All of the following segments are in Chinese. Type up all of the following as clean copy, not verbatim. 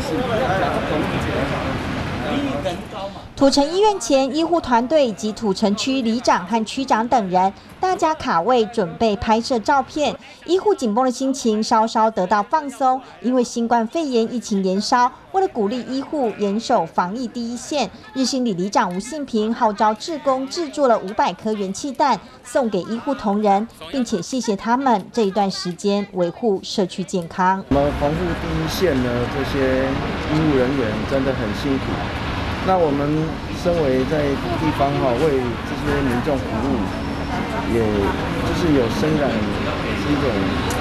土城医院前，医护团队以及土城区里长和区长等人，大家卡位准备拍摄照片。医护紧绷的心情稍稍得到放松，因为新冠肺炎疫情延烧，为了鼓励医护严守防疫第一线，日新里里长吴信平号召志工制作了500颗元气弹送给医护同仁，并且谢谢他们这一段时间维护社区健康。 我们防护第一线呢，这些医护人员真的很辛苦。那我们身为在地方为这些民众服务，也就是有深感是一种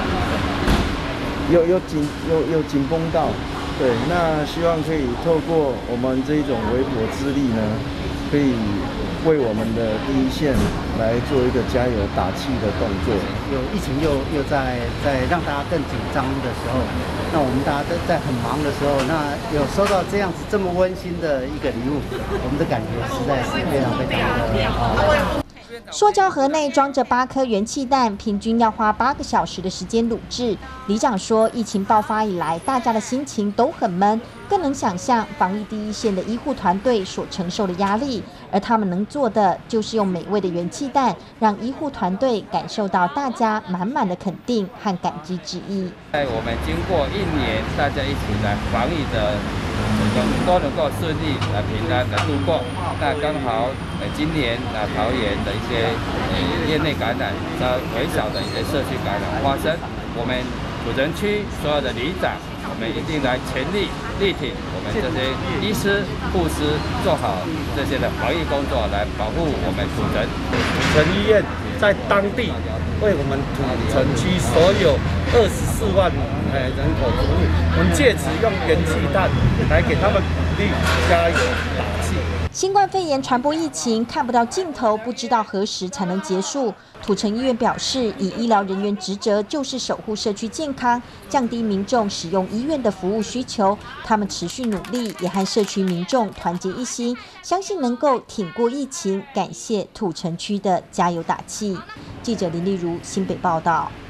有紧绷到，对。那希望可以透过我们这一种微薄之力呢，可以为我们的第一线来做一个加油打气的动作。 有疫情又在让大家更紧张的时候，那我们大家都在很忙的时候，那有收到这样子这么温馨的一个礼物，我们的感觉实在是非常的好。 塑胶盒内装着8颗元气弹，平均要花8个小时的时间卤制。里长说，疫情爆发以来，大家的心情都很闷，更能想象防疫第一线的医护团队所承受的压力。而他们能做的，就是用美味的元气弹，让医护团队感受到大家满满的肯定和感激之意。 在我们经过1年，大家一起来防疫的，都能够顺利平安的度过。那刚好今年桃园的一些业内感染，微小的一些社区感染发生，我们土城区所有的里长，我们一定来全力力挺我们这些医师、护士，做好这些的防疫工作，来保护我们土城。 土城医院在当地为我们土城区所有24万人口服务，我们借此用元气弹来给他们鼓励、加油打气。 新冠肺炎传播疫情看不到尽头，不知道何时才能结束。土城医院表示，以医疗人员职责就是守护社区健康，降低民众使用医院的服务需求。他们持续努力，也和社区民众团结一心，相信能够挺过疫情。感谢土城区的加油打气。记者林丽如新北报道。